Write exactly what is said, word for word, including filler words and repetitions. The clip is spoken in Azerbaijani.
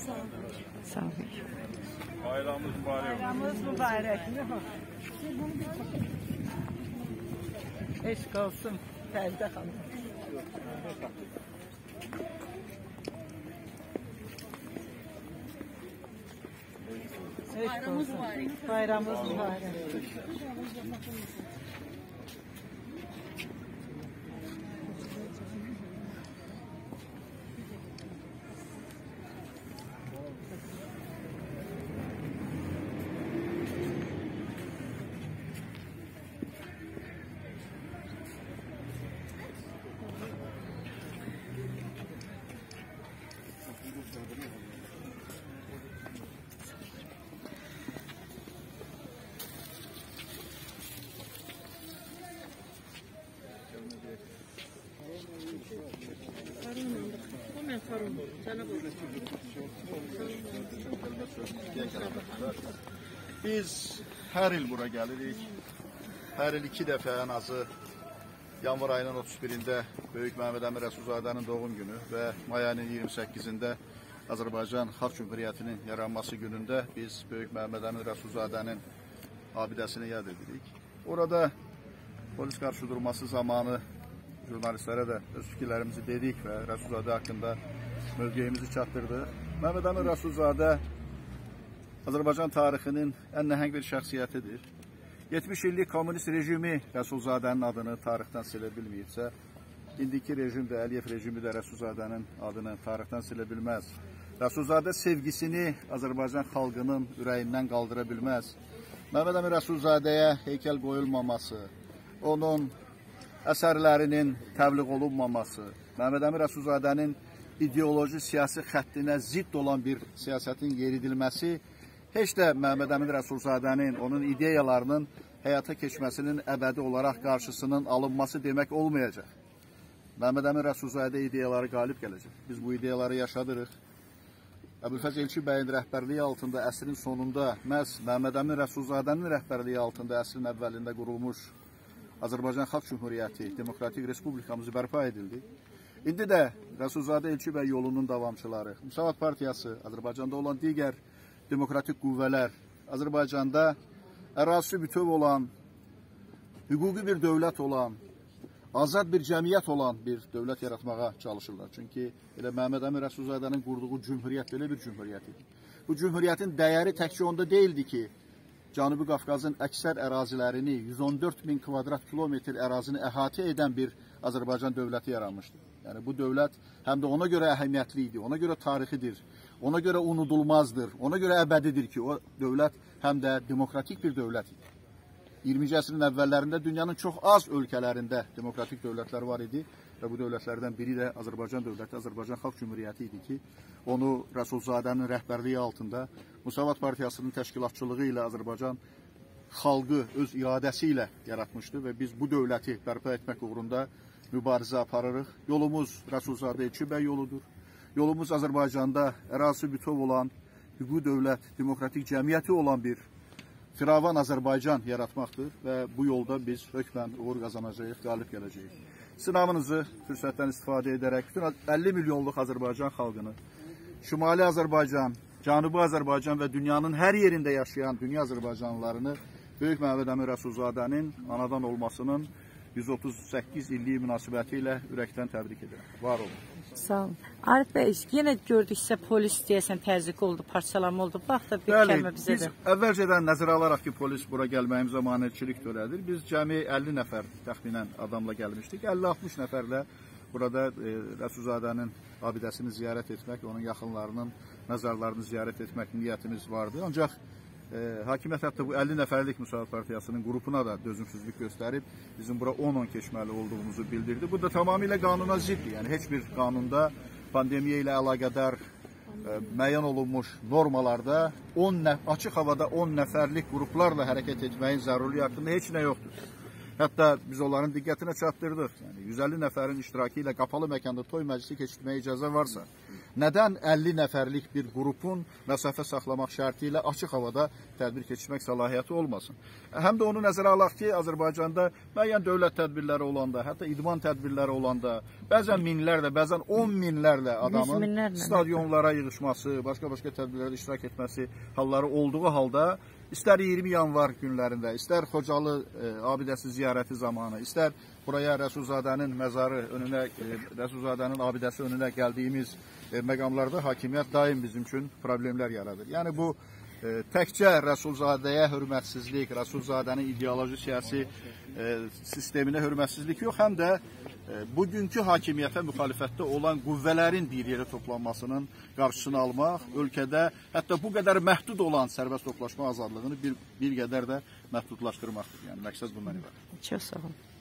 Sağ olun. Bayramımız mübarek. Bayramımız mübarek. Eşk olsun Fərdə xanım. Bayramımız mübarek. Bayramımız mübarek. Biz her il bura gelirik. Her il iki dəfə ən azı yanvar ayının otuz birində Böyük Məhəmməd Əmin Rəsulzadənin doğum günü və may ayının iyirmi səkkizində Azərbaycan Xalq Cümhuriyyətinin yaranması günündə biz Böyük Məhəmməd Əmin Rəsulzadənin abidəsini yad edirik. Orada polis qarşıdurması zamanı jurnalistlərə də öz fikirlərimizi dedik və Rəsulzadə haqqında mövqeyimizi çatdırdıq. Məhəmməd Əmin Rəsulzadə Azərbaycan tarixinin ən nəhəng bir şəxsiyyətidir. yetmiş illik komünist rejimi Rəsulzadənin adını tarixdən silə bilməyibsə, indiki rejim də, Əliyev rejimi də Rəsulzadənin adını tarixdən silə bilməz. Rəsulzadə sevgisini Azərbaycan xalqının ürəyindən qaldıra bilməz. Məhəmməd Əmin Rəsulzadəyə heykəl qoyulmaması, onun əsərlərinin təbliğ olunmaması, Məhəmməd Əmin Rəsulzadənin ideoloji siyasi xəttinə zidd olan bir siyasətin yeridilməsi heç də Məhəmməd Əmin Rəsulzadənin, onun ideyalarının həyata keçməsinin əbədi olaraq qarşısının alınması demək olmayacaq. Məhəmməd Əmin Rəsulzadə ideyaları qalib gələcək. Biz bu ideyaları yaşadırıq. Əbülfəz Elçi bəyin rəhbərliyi altında əsrin sonunda məhz Məhəmməd Əmin Rəsulzadənin rəhbərliyi altında əsrin əvvəlində qurulmuş Azərbaycan Xalq Cümhuriyyəti, Demokratik Respublikamızı bərpa edildi. İndi də Rəsulzadə Elçi bəy yolunun davamçıları, Müsavat Partiyası, Azərbaycanda olan digər demokratik qüvvələr, Azərbaycanda ərazisi bütöv olan, hüquqi bir dövlət olan, azad bir cəmiyyət olan bir dövlət yaratmağa çalışırlar. Çünki elə Məhəmməd Əmin Rəsulzadənin qurduğu cümhuriyyət belə bir cümhuriyyət idi. Bu cümhuriyyətin dəyəri təkcə onda deyildi ki, Cənubi Qafqazın əksər ərazilərini, yüz on dörd min kvadrat kilometr ərazini əhatə edən bir Azərbaycan dövləti yaranmışdı. Yəni bu dövlət həm də ona görə əhəmiyyətli idi, ona görə tarixidir, ona görə unudulmazdır, ona görə əbədidir ki, o dövlət həm də demokratik bir dövlət idi. iyirminci əsrin əvvəllərində dünyanın çox az ölkələrində demokratik dövlətlər var idi və bu dövlətlərdən biri də Azərbaycan dövləti, Azərbaycan Xalq Cümhuriyyəti idi ki, onu Rəsulzadənin rəhbərliyi altında Müsavat Partiyasının təşkilatçılığı ilə Azərbaycan xalqı öz iradəsi ilə yaratmışdı və biz bu dövləti bərpa etmək uğrunda mübarizə aparırıq. Yolumuz Rəsulzadə Elçi bəy yoludur. Yolumuz Azərbaycanda ərazisi bütöv olan, hüquqi dövlət, demokratik cəmiyyəti olan bir firavan Azərbaycan yaratmaqdır və bu yolda biz hökmən uğur qazanacağıq, qalib gələcəyik. Sınavınızı fürsətdən istifadə edərək bütün əlli milyonluq Azərbaycan xalqını, Şimali Azərbaycan, Cənubi Azərbaycan və dünyanın hər yerində yaşayan dünya Azərbaycanlılarını Böyük Məhəmməd Əmin Rəsulzadənin anadan olmasının yüz otuz səkkiz illiyi münasibəti ilə ürəkdən təbrik edirəm. Var olun. Sağ olun. Arif bəy, yenə gördük sizə polis deyəsən təzyiq oldu, parçalama oldu. Bax da bir kəlmə bizə də. Biz əvvəlcədən nəzərə alaraq ki, polis bura gəlməyimizə maneçilik törədir. Biz cəmi əlli nəfər təxminən adamla gəlmişdik. əlli altmış nəfərlə burada e, Rəsulzadənin abidəsini ziyarət etmək, onun yaxınlarının məzarlarını ziyarət etmək niyyətimiz vardı. Ancaq e, hakimiyyət hətta bu əlli nəfərlik Müsavat Partiyasının qrupuna da dözümsüzlük göstərib, bizim bura on on keçməli olduğumuzu bildirdi. Bu da tamamilə qanuna ziddir. Yəni heç bir qanunda pandemiya ilə əlaqədar e, müəyyən olunmuş normalarda on nəf açıq havada on nəfərlik qruplarla hərəkət etməyin zərurluğu haqqında heç nə yoxdur. Hətta biz onların diqqətinə çatdırdıq. Yəni yüz əlli nəfərin iştirakı ilə qapalı məkanda toy məclisi keçirməyə icazə varsa, Nədən əlli nəfərlik bir qrupun məsafə saxlamaq şərti ilə açıq havada tədbir keçirmək səlahiyyəti olmasın? Həm də onu nəzərə alaq ki, Azərbaycanda müəyyən dövlət tədbirləri olanda, hətta idman tədbirləri olanda, bəzən minlərlə, bəzən on minlərlə adamın stadionlara yığışması, başqa-başqa tədbirlərdə iştirak etməsi halları olduğu halda, İstər iyirmi yanvar günlərində, istər Xocalı e, abidəsi ziyarəti zamanı, istər buraya Rəsulzadənin məzarı önünə, e, Rəsulzadənin abidəsi önünə gəldiyimiz e, məqamlarda hakimiyyət daim bizim üçün problemlər yaradır. Yəni bu e, təkcə Rəsulzadəyə hörmətsizlik, Rəsulzadənin ideoloji siyasi e, sisteminə hörmətsizlik yox, həm də e, bugünkü hakimiyyətə müxalifətdə olan qüvvələrin bir yerə toplanmasının qarşısını almaq, ölkədə hətta bu qədər məhdud olan sərbəst toplaşma azadlığını bir, bir qədər də məhdudlaşdırmaqdır. Yəni məqsəd bundan ibarət. Çox sağ olun.